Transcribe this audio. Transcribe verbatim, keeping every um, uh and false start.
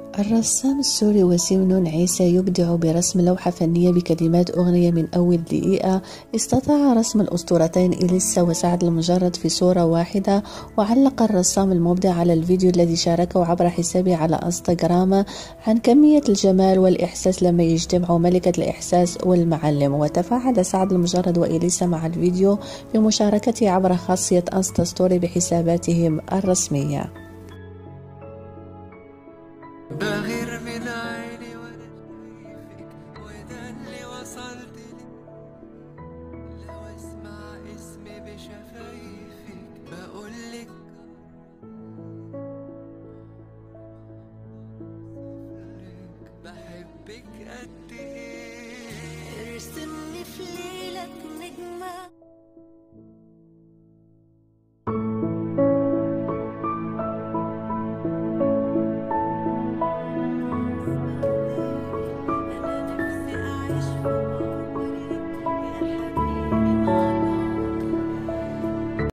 الرسام السوري وسيم نون عيسى يبدع برسم لوحة فنية بكلمات أغنية من أول دقيقة. استطاع رسم الأسطورتين إليسا وسعد المجرد في صورة واحدة. وعلق الرسام المبدع على الفيديو الذي شاركه عبر حسابه على انستغرام عن كمية الجمال والإحساس لما يجتمعوا ملكة الإحساس والمعلم. وتفاعل سعد المجرد وإليسا مع الفيديو بمشاركته عبر خاصية انستا ستوري بحساباتهم الرسمية. بغير من عيني وانا شايفك وده اللي وصلت لي، لو اسمع اسمي بشفايفك بقولك بحبك قد